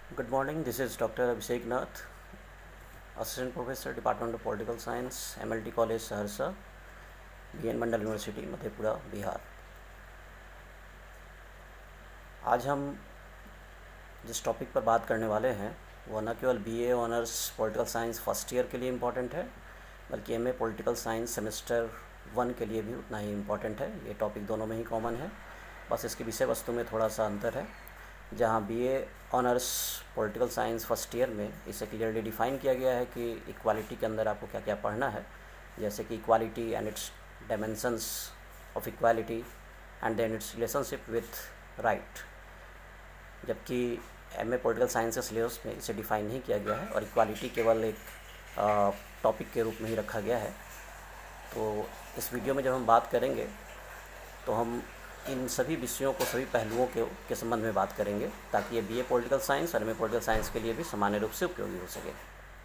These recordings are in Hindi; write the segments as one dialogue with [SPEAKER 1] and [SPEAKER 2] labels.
[SPEAKER 1] Good morning. This is Dr. Abhishek Nath, Assistant Professor, Department of Political Science, MLT College, Saharsa, BN Mandal University, Madhepura, Bihar. आज हम जिस टॉपिक पर बात करने वाले हैं वो न केवल BA honours political science first year के लिए इम्पॉर्टेंट है, बल्कि MA पॉलिटिकल साइंस सेमेस्टर 1 के लिए भी उतना ही इम्पॉर्टेंट है। ये टॉपिक दोनों में ही कॉमन है, बस इसकी विषय वस्तु में थोड़ा सा अंतर है। जहाँ BA honours political science first year में इसे क्लियरली डिफ़ाइन किया गया है कि इक्वालिटी के अंदर आपको क्या क्या पढ़ना है, जैसे कि equality and its dimensions of equality and then its relationship with right. जबकि MA पॉलिटिकल साइंस के सिलेबस में इसे डिफ़ाइन नहीं किया गया है और इक्वालिटी केवल एक टॉपिक के रूप में ही रखा गया है। तो इस वीडियो में जब हम बात करेंगे तो हम इन सभी विषयों को, सभी पहलुओं के संबंध में बात करेंगे, ताकि ये BA पॉलिटिकल साइंस और MA पॉलिटिकल साइंस के लिए भी सामान्य रूप से उपयोगी हो सके।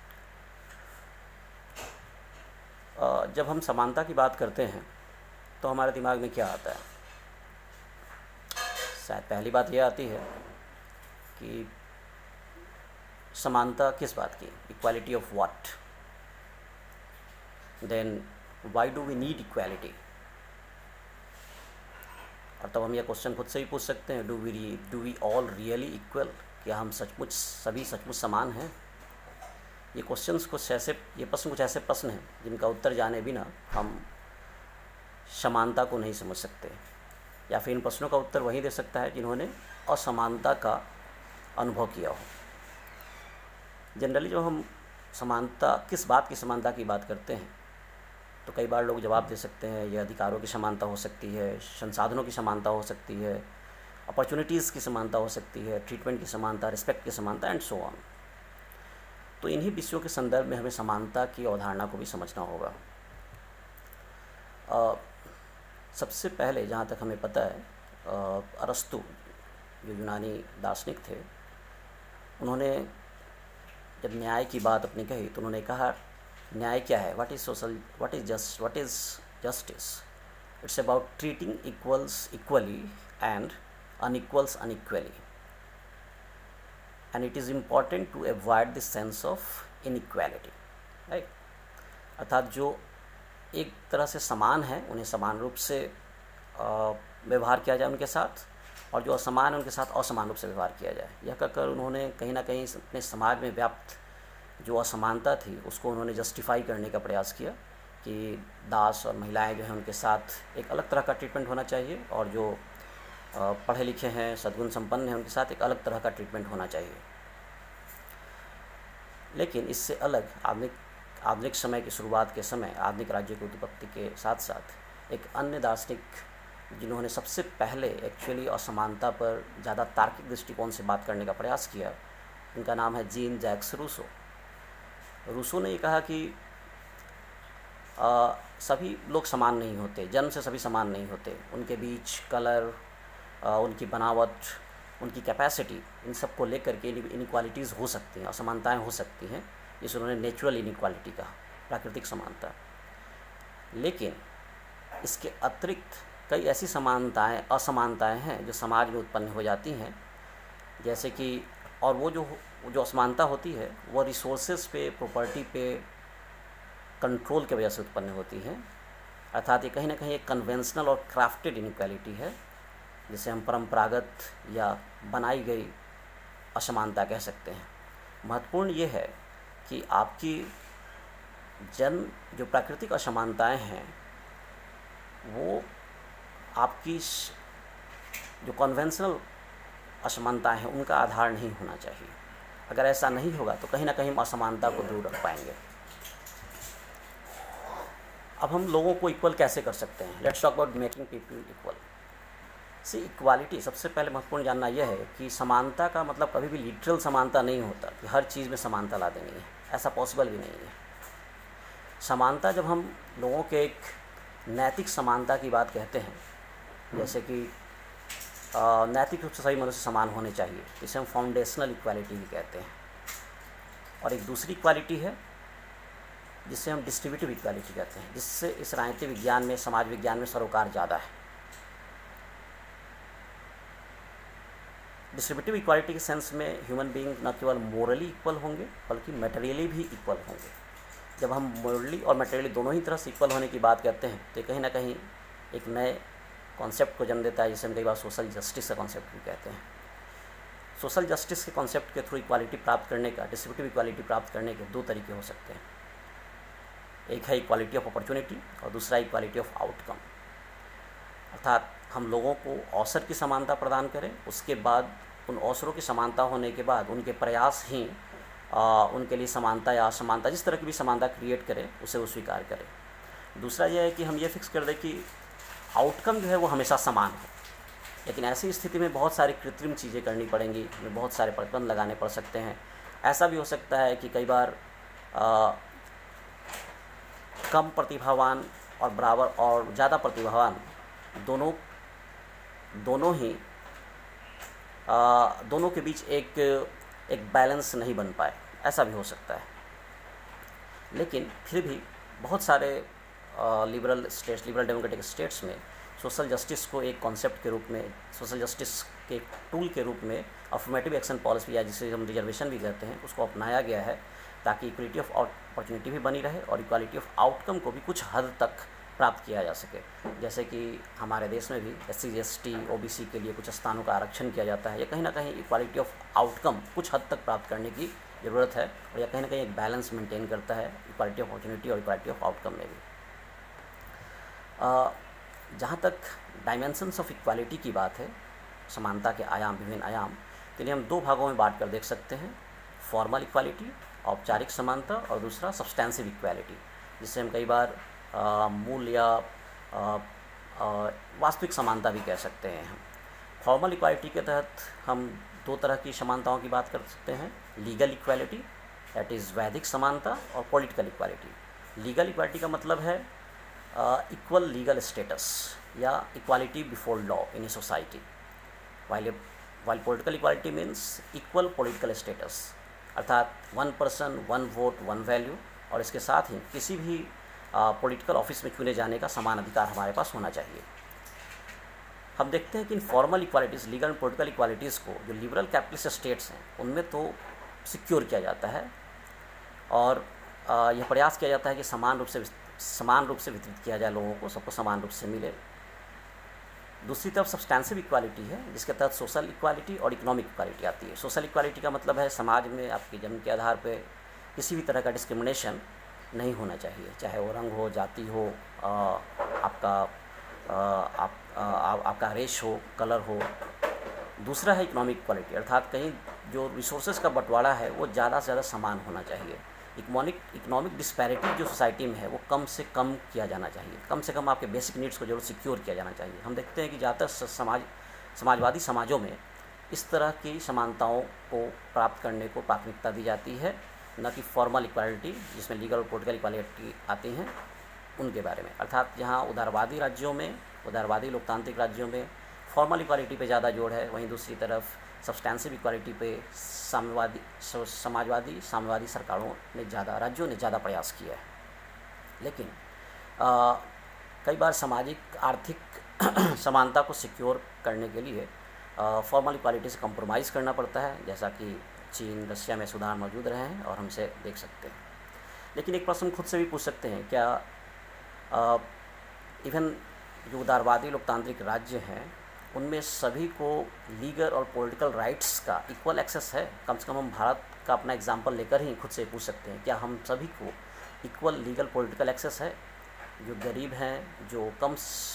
[SPEAKER 1] जब हम समानता की बात करते हैं तो हमारे दिमाग में क्या आता है? शायद पहली बात यह आती है कि समानता किस बात की, equality of what, then why do we need equality. और तब हम यह क्वेश्चन खुद से ही पूछ सकते हैं, do we all really equal, क्या हम सभी सचमुच समान हैं? ये प्रश्न कुछ ऐसे प्रश्न हैं जिनका उत्तर जाने बिना हम समानता को नहीं समझ सकते, या फिर इन प्रश्नों का उत्तर वही दे सकता है जिन्होंने असमानता का अनुभव किया हो। जनरली जब हम किस बात की समानता की बात करते हैं तो कई बार लोग जवाब दे सकते हैं, यह अधिकारों की समानता हो सकती है, संसाधनों की समानता हो सकती है, अपॉर्चुनिटीज़ की समानता हो सकती है, ट्रीटमेंट की समानता, रिस्पेक्ट की समानता एंड सो ऑन। तो इन्हीं विषयों के संदर्भ में हमें समानता की अवधारणा को भी समझना होगा। सबसे पहले जहाँ तक हमें पता है, अरस्तु जो यूनानी दार्शनिक थे, उन्होंने जब न्याय की बात अपनी कही तो उन्होंने कहा, न्याय क्या है? What is justice? It's about treating equals equally and unequals unequally, and it is important to avoid the sense of inequality. Right, अर्थात जो एक तरह से समान है उन्हें समान रूप से व्यवहार किया जाए उनके साथ, और जो असमान है उनके साथ असमान रूप से व्यवहार किया जाए। यह कहकर उन्होंने कहीं ना कहीं अपने समाज में व्याप्त जो असमानता थी उसको उन्होंने जस्टिफाई करने का प्रयास किया कि दास और महिलाएं जो हैं उनके साथ एक अलग तरह का ट्रीटमेंट होना चाहिए, और जो पढ़े लिखे हैं, सद्गुण संपन्न हैं, उनके साथ एक अलग तरह का ट्रीटमेंट होना चाहिए। लेकिन इससे अलग आधुनिक समय की शुरुआत के समय, आधुनिक राज्य की उत्पत्ति के साथ साथ एक अन्य दार्शनिक जिन्होंने सबसे पहले एक्चुअली असमानता पर ज़्यादा तार्किक दृष्टिकोण से बात करने का प्रयास किया, उनका नाम है जीन जैक्स रूसो। रूसो ने ये कहा कि सभी लोग समान नहीं होते, जन्म से सभी समान नहीं होते, उनके बीच कलर, उनकी बनावट, उनकी कैपेसिटी, इन सब को लेकर के इनइक्वालिटीज़ हो सकती हैं, असमानताएं हो सकती हैं, जिसे उन्होंने नेचुरल इनइक्वालिटी कहा, प्राकृतिक समानता। लेकिन इसके अतिरिक्त कई ऐसी असमानताएं हैं जो समाज में उत्पन्न हो जाती हैं, जैसे कि, और वो जो असमानता होती है वो रिसोर्सेज पे, प्रॉपर्टी पे कंट्रोल की वजह से उत्पन्न होती है। अर्थात ये कहीं ना कहीं एक कन्वेंशनल और क्राफ्टेड इनइक्वालिटी है, जिसे हम परंपरागत या बनाई गई असमानता कह सकते हैं। महत्वपूर्ण ये है कि आपकी जो प्राकृतिक असमानताएं हैं वो आपकी जो कन्वेंशनल असमानताएं हैं उनका आधार नहीं होना चाहिए। अगर ऐसा नहीं होगा तो कहीं ना कहीं हम असमानता को दूर रख पाएंगे। अब हम लोगों को इक्वल कैसे कर सकते हैं? Let's talk about making people equal. Equality, सबसे पहले महत्वपूर्ण जानना यह है कि समानता का मतलब कभी भी लिटरल समानता नहीं होता कि हर चीज़ में समानता ला देनी है, ऐसा पॉसिबल भी नहीं है। समानता, जब हम लोगों के एक नैतिक समानता की बात कहते हैं, जैसे कि नैतिक रूप से सभी मनुष्य समान होने चाहिए, इसे हम फाउंडेशनल इक्वालिटी भी कहते हैं। और एक दूसरी इक्वालिटी है जिसे हम डिस्ट्रीब्यूटिव इक्वालिटी कहते हैं, जिससे इस राजनीतिक विज्ञान में, समाज विज्ञान में सरोकार ज़्यादा है। डिस्ट्रीब्यूटिव इक्वालिटी के सेंस में ह्यूमन बीइंग न केवल मोरली इक्वल होंगे बल्कि मटेरियली भी इक्वल होंगे। जब हम मोरली और मटेरियली दोनों ही तरह से इक्वल होने की बात करते हैं तो कहीं ना कहीं एक नए कॉन्सेप्ट को जन्म देता है, जिसे हम कई बार सोशल जस्टिस का कॉन्सेप्ट भी कहते हैं। सोशल जस्टिस के कॉन्सेप्ट के थ्रू इक्वालिटी प्राप्त करने का, डिस्ट्रीब्यूटिव इक्वालिटी प्राप्त करने के दो तरीके हो सकते हैं। एक है इक्वालिटी ऑफ अपॉर्चुनिटी और दूसरा इक्वालिटी ऑफ आउटकम, अर्थात हम लोगों को अवसर की समानता प्रदान करें, उसके बाद उन अवसरों की समानता होने के बाद उनके प्रयास ही उनके लिए समानता या असमानता, जिस तरह की भी समानता क्रिएट करें, उसे वो स्वीकार करें। दूसरा यह है कि हम ये फिक्स कर दें कि आउटकम जो है वो हमेशा समान हो, लेकिन ऐसी स्थिति में बहुत सारी कृत्रिम चीज़ें करनी पड़ेंगी, हमें बहुत सारे प्रतिबंध लगाने पड़ सकते हैं। ऐसा भी हो सकता है कि कई बार कम प्रतिभावान और बराबर और ज़्यादा प्रतिभावान दोनों के बीच एक बैलेंस नहीं बन पाए, ऐसा भी हो सकता है। लेकिन फिर भी बहुत सारे लिबरल डेमोक्रेटिक स्टेट्स में सोशल जस्टिस को एक कॉन्सेप्ट के रूप में, सोशल जस्टिस के एक टूल के रूप में अफर्मेटिव एक्शन पॉलिसी या जिसे हम रिजर्वेशन भी कहते हैं, उसको अपनाया गया है ताकि इक्वलिटी ऑफ अपॉर्चुनिटी भी बनी रहे और इक्वालिटी ऑफ आउटकम को भी कुछ हद तक प्राप्त किया जा सके। जैसे कि हमारे देश में भी SC ST OBC के लिए कुछ स्थानों का आरक्षण किया जाता है। यह कहीं ना कहीं इक्वालिटी ऑफ आउटकम कुछ हद तक प्राप्त करने की ज़रूरत है और यह कहीं ना कहीं एक बैलेंस मेंटेन करता है इक्वालिटी ऑफ अपॉर्चुनिटी और इक्वालिटी ऑफ आउटकम में भी। जहाँ तक डायमेंशंस ऑफ इक्वालिटी की बात है, समानता के आयाम, विभिन्न आयाम, तो इन्हें हम दो भागों में बांट कर देख सकते हैं। फॉर्मल इक्वालिटी, औपचारिक समानता, और दूसरा सब्सटेंसिव इक्वालिटी, जिसे हम कई बार मूल या वास्तविक समानता भी कह सकते हैं। हम फॉर्मल इक्वालिटी के तहत हम दो तरह की समानताओं की बात कर सकते हैं, लीगल इक्वालिटी दैट इज़ वैधिक समानता और पॉलिटिकल इक्वालिटी। लीगल इक्वालिटी का मतलब है इक्वल लीगल स्टेटस या equality before law in a society, while political equality means equal political status, अर्थात 1 पर्सन 1 वोट 1 वैल्यू, और इसके साथ ही किसी भी पॉलिटिकल ऑफिस में चुने जाने का समान अधिकार हमारे पास होना चाहिए। हम देखते हैं कि इन formal equalities, legal and political equalities को जो लिबरल कैपिटलिस्ट स्टेट्स हैं उनमें तो सिक्योर किया जाता है और यह प्रयास किया जाता है कि समान रूप से वितरित किया जाए, लोगों को, सबको समान रूप से मिले। दूसरी तरफ सब्सटेंसिव इक्वालिटी है, जिसके तहत सोशल इक्वालिटी और इकोनॉमिक इक्वालिटी आती है। सोशल इक्वालिटी का मतलब है समाज में आपके जन्म के आधार पर किसी भी तरह का डिस्क्रिमिनेशन नहीं होना चाहिए, चाहे वो रंग हो, जाति हो, आपका रेश हो, कलर हो। दूसरा है इकोनॉमिक इक्वालिटी, अर्थात कहीं जो रिसोर्सेज का बंटवारा है वो ज़्यादा से ज़्यादा समान होना चाहिए। इकोनॉमिक डिस्पैरिटी जो सोसाइटी में है वो कम से कम किया जाना चाहिए, कम से कम आपके बेसिक नीड्स को जरूर सिक्योर किया जाना चाहिए। हम देखते हैं कि ज़्यादातर समाजवादी समाजों में इस तरह की समानताओं को प्राप्त करने को प्राथमिकता दी जाती है, न कि फॉर्मल इक्वालिटी जिसमें लीगल और पॉलिटिकल इक्वालिटी आती हैं उनके बारे में। अर्थात जहाँ उदारवादी लोकतांत्रिक राज्यों में फॉर्मल इक्वालिटी पे ज़्यादा जोर है, वहीं दूसरी तरफ सब्सटेंसिव इक्वालिटी पे साम्यवादी राज्यों ने ज़्यादा प्रयास किया है। लेकिन कई बार सामाजिक आर्थिक समानता को सिक्योर करने के लिए फॉर्मल इक्वालिटी से कंप्रोमाइज़ करना पड़ता है, जैसा कि चीन, रशिया में सुधार मौजूद रहे हैं और हमसे देख सकते हैं। लेकिन एक प्रश्न खुद से भी पूछ सकते हैं, क्या इवन जो उदारवादी लोकतांत्रिक राज्य हैं उनमें सभी को लीगल और पॉलिटिकल राइट्स का इक्वल एक्सेस है? कम से कम हम भारत का अपना एग्जांपल लेकर ही खुद से पूछ सकते हैं, क्या हम सभी को इक्वल लीगल पॉलिटिकल एक्सेस है? जो गरीब हैं, जो कम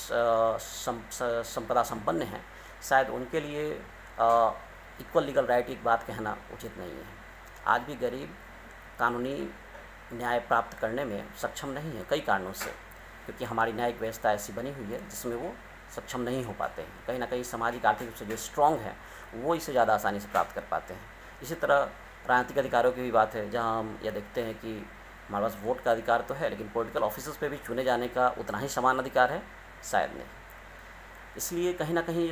[SPEAKER 1] संपदा संपन्न हैं, शायद उनके लिए इक्वल लीगल राइट एक बात कहना उचित नहीं है। आज भी गरीब कानूनी न्याय प्राप्त करने में सक्षम नहीं है कई कारणों से, क्योंकि हमारी न्यायिक व्यवस्था ऐसी बनी हुई है जिसमें वो सक्षम नहीं हो पाते हैं। कहीं ना कहीं सामाजिक आर्थिक रूप से जो स्ट्रॉन्ग है वो इसे ज़्यादा आसानी से प्राप्त कर पाते हैं। इसी तरह राजनीतिक अधिकारों की भी बात है, जहाँ हम यह देखते हैं कि हमारे पास वोट का अधिकार तो है, लेकिन पॉलिटिकल ऑफिसर्स पे भी चुने जाने का उतना ही समान अधिकार है शायद नहीं। इसलिए कहीं ना कहीं जो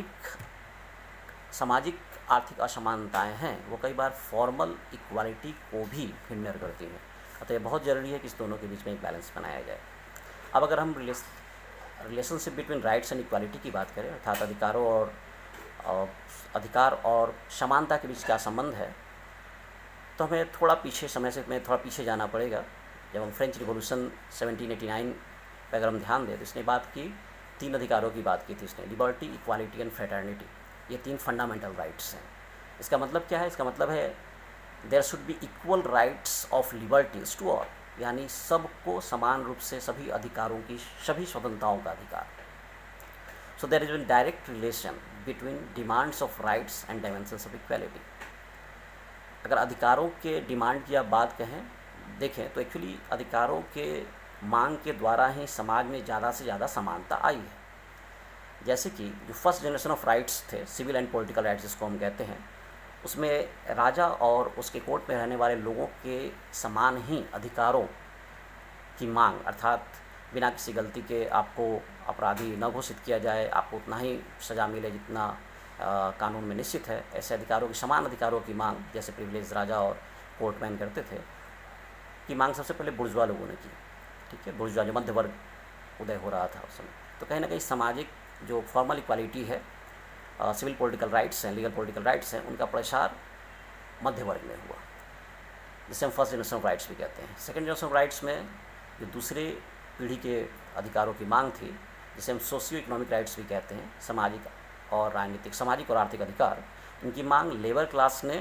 [SPEAKER 1] सामाजिक आर्थिक असमानताएं हैं वो कई बार फॉर्मल इक्वालिटी को भी हिंडर करती हैं। अतः ये बहुत ज़रूरी है कि इस दोनों के बीच में एक बैलेंस बनाया जाए। अब अगर हम relationship between rights and equality की बात करें, अर्थात अधिकारों और अधिकार और समानता के बीच क्या संबंध है, तो हमें थोड़ा पीछे जाना पड़ेगा। जब हम फ्रेंच रिवॉल्यूशन 1789 पर अगर हम ध्यान दें तो इसने बात की, 3 अधिकारों की बात की थी इसने, लिबर्टी, इक्वालिटी एंड फ्रेटर्निटी। ये 3 फंडामेंटल राइट्स हैं। इसका मतलब क्या है? इसका मतलब है there should be equal rights of liberties to all, यानी सबको समान रूप से सभी अधिकारों की, सभी स्वतंत्रताओं का अधिकार। So there is an direct relation between demands of rights and dimensions of equality. अगर अधिकारों के डिमांड की आप बात कहें, देखें तो एक्चुअली अधिकारों के मांग के द्वारा ही समाज में ज़्यादा से ज़्यादा समानता आई है। जैसे कि जो फर्स्ट जनरेशन ऑफ राइट्स थे, सिविल एंड पॉलिटिकल राइट्स जिसको हम कहते हैं, उसमें राजा और उसके कोर्ट में रहने वाले लोगों के समान ही अधिकारों की मांग, अर्थात बिना किसी गलती के आपको अपराधी न घोषित किया जाए, आपको उतना ही सज़ा मिले जितना कानून में निश्चित है, ऐसे अधिकारों की, समान अधिकारों की मांग, जैसे प्रिविलेज राजा और कोर्टमैन करते थे, की मांग सबसे पहले बुर्जुआ लोगों ने की। ठीक है, बुर्जुआ जो मध्य वर्ग उदय हो रहा था उस समय। तो कहीं ना कहीं सामाजिक जो फॉर्मल इक्वालिटी है, सिविल पॉलिटिकल राइट्स हैं, लीगल पॉलिटिकल राइट्स हैं, उनका प्रसार मध्य वर्ग में हुआ, जिसे हम फर्स्ट जनरेशन ऑफ राइट्स भी कहते हैं। सेकेंड जनरेशन ऑफ राइट्स में जो दूसरे पीढ़ी के अधिकारों की मांग थी, जिसे हम सोशियो इकोनॉमिक राइट्स भी कहते हैं, सामाजिक और राजनीतिक, सामाजिक और आर्थिक अधिकार, इनकी मांग लेबर क्लास ने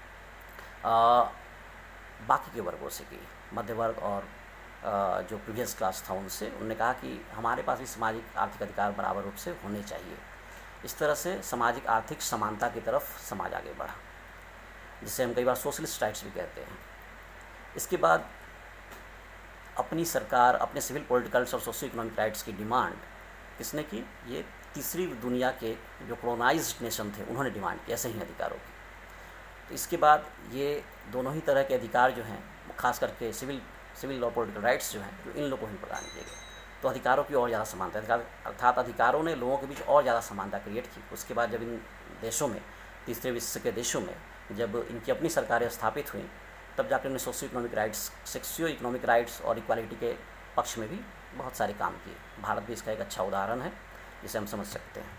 [SPEAKER 1] बाकी के वर्गों से की, मध्य वर्ग और जो प्रीवियस क्लास था उनसे। उन्होंने कहा कि हमारे पास भी सामाजिक आर्थिक अधिकार बराबर रूप से होने चाहिए। इस तरह से सामाजिक आर्थिक समानता की तरफ समाज आगे बढ़ा, जिसे हम कई बार सोशलिस्ट राइट्स भी कहते हैं। इसके बाद अपनी सरकार अपने सिविल पॉलिटिकल और सोशियो इकोनॉमिक राइट्स की डिमांड किसने की? ये तीसरी दुनिया के जो कॉलोनाइज्ड नेशन थे उन्होंने डिमांड की ऐसे ही अधिकारों की। तो इसके बाद ये दोनों ही तरह के अधिकार जो हैं, खास करके सिविल और पॉलिटिकल राइट्स जो हैं, जो इन लोगों को ही प्रदान किए गए, तो अधिकारों की और ज़्यादा समानता, अर्थात अधिकारों ने लोगों के बीच और ज़्यादा समानता क्रिएट की। उसके बाद जब इन देशों में, तीसरे विश्व के देशों में, जब इनकी अपनी सरकारें स्थापित हुई, तब जाकर इन्होंने सोशियो इकोनॉमिक राइट्स और इक्वालिटी के पक्ष में भी बहुत सारे काम किए। भारत भी इसका एक अच्छा उदाहरण है जिसे हम समझ सकते हैं।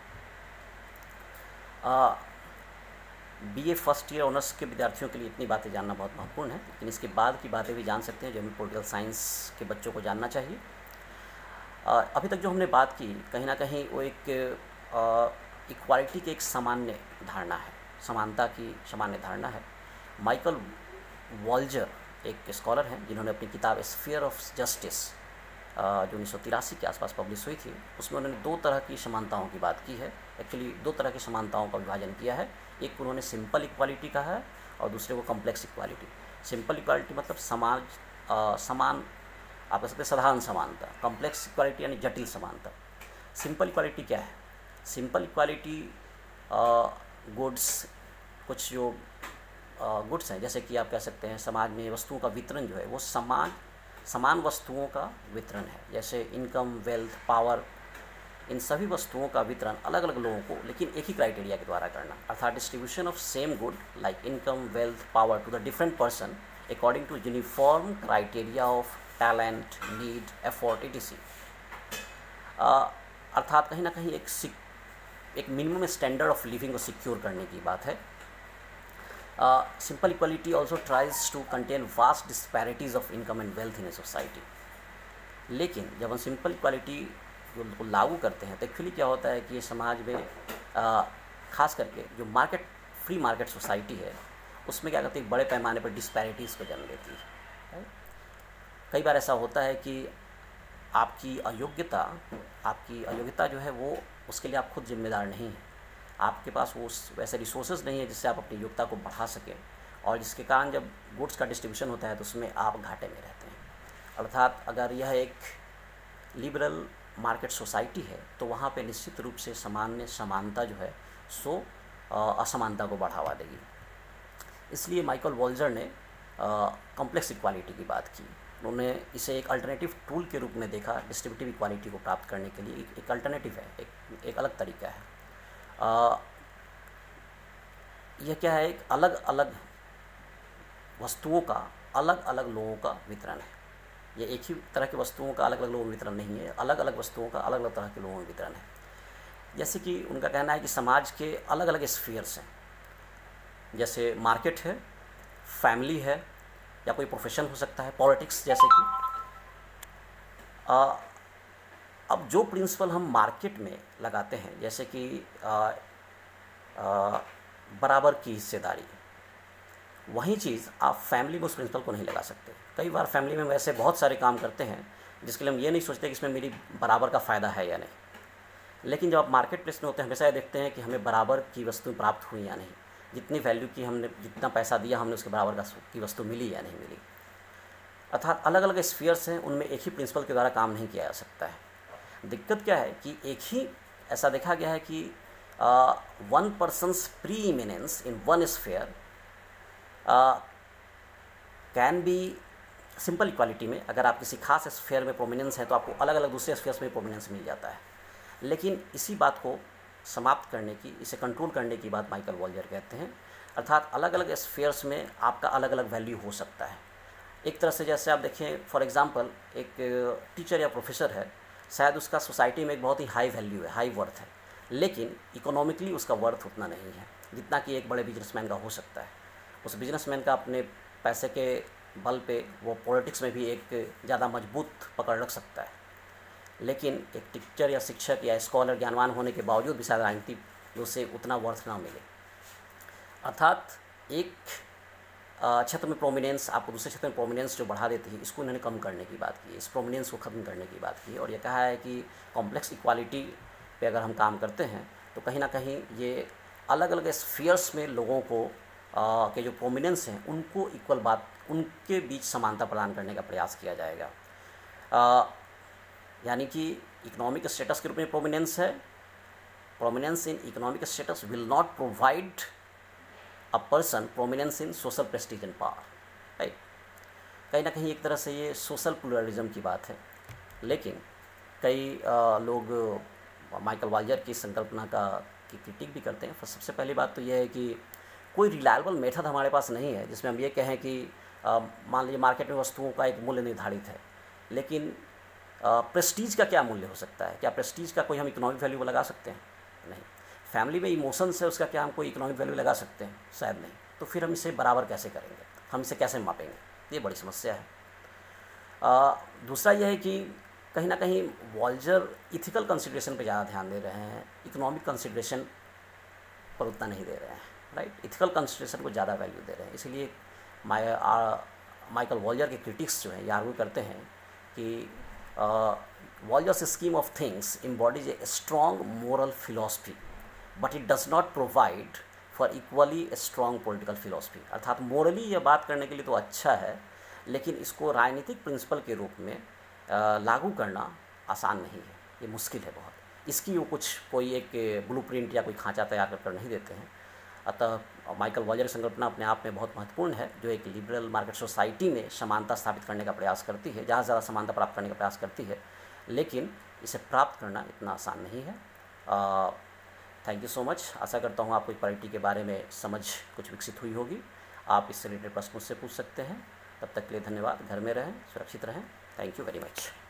[SPEAKER 1] बीए फर्स्ट ईयर ऑनर्स के विद्यार्थियों के लिए इतनी बातें जानना बहुत महत्वपूर्ण है, लेकिन इसके बाद की बातें भी जान सकते हैं जो हमें पॉलिटिकल साइंस के बच्चों को जानना चाहिए। अभी तक जो हमने बात की, कहीं ना कहीं वो एक इक्वालिटी की एक सामान्य धारणा है, समानता की सामान्य धारणा है। माइकल वॉल्जर एक स्कॉलर हैं जिन्होंने अपनी किताब स्फीयर ऑफ जस्टिस जो 1983 के आसपास पब्लिश हुई थी, उसमें उन्होंने 2 तरह की समानताओं की बात की है। एक्चुअली 2 तरह की समानताओं का विभाजन किया है। एक उन्होंने सिंपल इक्वालिटी कहा है और दूसरे को कॉम्प्लेक्स इक्वालिटी। सिंपल इक्वालिटी मतलब समान, आप कह सकते हैं साधारण समानता। कॉम्प्लेक्स इक्वालिटी यानी जटिल समानता। सिंपल इक्वालिटी क्या है? सिंपल इक्वालिटी गुड्स, कुछ जो गुड्स हैं, जैसे कि आप कह सकते हैं समाज में वस्तुओं का वितरण जो है वो समान वस्तुओं का वितरण है। जैसे इनकम, वेल्थ, पावर, इन सभी वस्तुओं का वितरण अलग अलग लोगों को, लेकिन एक ही क्राइटेरिया के द्वारा करना, अर्थात distribution of same good like income, wealth, power to the different person according to uniform criteria of talent, need, effort, etc। अर्थात कहीं ना कहीं एक मिनिमम स्टैंडर्ड ऑफ लिविंग को सिक्योर करने की बात है। Simple equality also tries to contain vast disparities of income and wealth in a society। लेकिन जब हम सिंपल इक्वालिटी को लागू करते हैं तो एक्चुअली क्या होता है कि ये समाज में खास करके जो फ्री मार्केट सोसाइटी है उसमें क्या करती है, बड़े पैमाने पर डिस्पैरिटीज़ को जन्म देती है। कई बार ऐसा होता है कि आपकी अयोग्यता जो है वो, उसके लिए आप खुद जिम्मेदार नहीं हैं। आपके पास वो वैसे रिसोर्सेज नहीं है जिससे आप अपनी योग्यता को बढ़ा सकें, और जिसके कारण जब गुड्स का डिस्ट्रीब्यूशन होता है तो उसमें आप घाटे में रहते हैं। अर्थात अगर यह एक लिबरल मार्केट सोसाइटी है तो वहाँ पे निश्चित रूप से समानता जो है सो असमानता को बढ़ावा देगी। इसलिए माइकल वॉल्जर ने कॉम्प्लेक्स इक्वालिटी की बात की। उन्होंने इसे एक अल्टरनेटिव टूल के रूप में देखा, डिस्ट्रीब्यूटिव इक्वालिटी को प्राप्त करने के लिए एक अल्टरनेटिव है, एक अलग तरीका है। यह क्या है, एक अलग अलग वस्तुओं का अलग अलग लोगों का वितरण है। ये एक ही तरह की वस्तुओं का अलग अलग लोगों में वितरण नहीं है, अलग अलग वस्तुओं का अलग अलग तरह के लोगों में वितरण है। जैसे कि उनका कहना है कि समाज के अलग अलग स्फीयर्स हैं, जैसे मार्केट है, फैमिली है, या कोई प्रोफेशन हो सकता है, पॉलिटिक्स जैसे कि अब जो प्रिंसिपल हम मार्केट में लगाते हैं, जैसे कि बराबर की हिस्सेदारी, वही चीज़ आप फैमिली में उस प्रिंसिपल को नहीं लगा सकते। कई बार फैमिली में वैसे बहुत सारे काम करते हैं जिसके लिए हम ये नहीं सोचते कि इसमें मेरी बराबर का फ़ायदा है या नहीं, लेकिन जब आप मार्केट प्लेस में होते हैं हमेशा ये देखते हैं कि हमें बराबर की वस्तु प्राप्त हुई या नहीं, जितनी वैल्यू की हमने, जितना पैसा दिया हमने उसके बराबर की वस्तु मिली या नहीं मिली। अर्थात अलग अलग स्फीयर्स हैं, उनमें एक ही प्रिंसिपल के द्वारा काम नहीं किया जा सकता है। दिक्कत क्या है कि एक ही ऐसा देखा गया है कि one person's preeminence in one sphere can be simple equality में, अगर आप किसी खास स्फेयर में प्रोमिनेंस है तो आपको अलग अलग दूसरे स्फेयर्स में प्रोमिनेंस मिल जाता है। लेकिन इसी बात को समाप्त करने की, इसे कंट्रोल करने की बात माइकल वॉल्जर कहते हैं। अर्थात अलग अलग स्फेयर्स में आपका अलग अलग वैल्यू हो सकता है। एक तरह से जैसे आप देखें, फॉर एग्जांपल एक टीचर या प्रोफेसर है, शायद उसका सोसाइटी में एक बहुत ही हाई वैल्यू है, हाई वर्थ है, लेकिन इकोनॉमिकली उसका वर्थ उतना नहीं है जितना कि एक बड़े बिजनेसमैन का हो सकता है। उस बिजनेसमैन का अपने पैसे के बल पे वो पॉलिटिक्स में भी एक ज़्यादा मजबूत पकड़ रख सकता है, लेकिन एक टीचर या शिक्षक या स्कॉलर ज्ञानवान होने के बावजूद भी शायद राजनीति उससे उतना वर्थ ना मिले। अर्थात एक क्षेत्र में प्रोमिनेंस आपको दूसरे क्षेत्र में प्रोमिनेंस जो बढ़ा देती है, इसको इन्होंने कम करने की बात की, इस प्रोमिनेंस को ख़त्म करने की बात की। और ये कहा है कि कॉम्प्लेक्स इक्वालिटी पे अगर हम काम करते हैं तो कहीं ना कहीं ये अलग अलग स्फीयर्स में लोगों को के जो प्रोमिनेंस हैं उनको इक्वल बात, उनके बीच समानता प्रदान करने का प्रयास किया जाएगा। यानी कि इकोनॉमिक स्टेटस के रूप में प्रोमिनेंस है, prominence in economic status will not provide a person prominence in social prestige and power, right. कहीं ना कहीं एक तरह से ये सोशल प्लुरलिज्म की बात है, लेकिन कई लोग माइकल वॉल्जर की संकल्पना की क्रिटिक भी करते हैं। सबसे पहली बात तो यह है कि कोई रिलायबल मेथड हमारे पास नहीं है जिसमें हम ये कहें कि मान लीजिए मार्केट में वस्तुओं का एक मूल्य निर्धारित है, लेकिन प्रेस्टीज का क्या मूल्य हो सकता है? क्या प्रेस्टीज का कोई हम इकोनॉमिक वैल्यू लगा सकते हैं? नहीं। फैमिली में इमोशंस है, उसका क्या हम कोई इकोनॉमिक वैल्यू लगा सकते हैं? शायद नहीं। तो फिर हम इसे बराबर कैसे करेंगे, हम इसे कैसे मापेंगे? ये बड़ी समस्या है। दूसरा यह है कि कहीं ना कहीं वॉल्जर इथिकल कंसिडरेशन पे ज़्यादा ध्यान दे रहे हैं, इकोनॉमिक कंसिडरेशन पर उतना नहीं दे रहे हैं, राइट। इथिकल कंसिडरेशन को ज़्यादा वैल्यू दे रहे हैं। इसलिए माइकल वॉल्जर के क्रिटिक्स जो हैं ये आर्ग्यू करते हैं कि Walzer's scheme of things embodies a strong moral philosophy but it does not provide for equally a strong political philosophy। अर्थात मोरली ये बात करने के लिए तो अच्छा है, लेकिन इसको राजनीतिक प्रिंसिपल के रूप में लागू करना आसान नहीं है, ये मुश्किल है बहुत। इसकी वो कुछ कोई एक ब्लूप्रिंट या कोई खांचा तैयार कर नहीं देते हैं। अतः माइकल वॉल्जर की संकल्पना अपने आप में बहुत महत्वपूर्ण है, जो एक लिबरल मार्केट सोसाइटी में समानता स्थापित करने का प्रयास करती है, ज़्यादा से ज़्यादा समानता प्राप्त करने का प्रयास करती है, लेकिन इसे प्राप्त करना इतना आसान नहीं है। Thank you so much. आशा करता हूँ आपको इक्वालिटी के बारे में समझ कुछ विकसित हुई होगी। आप इससे रिलेटेड प्रश्न मुझसे पूछ सकते हैं। तब तक के लिए धन्यवाद। घर में रहें, सुरक्षित रहें। Thank you very much.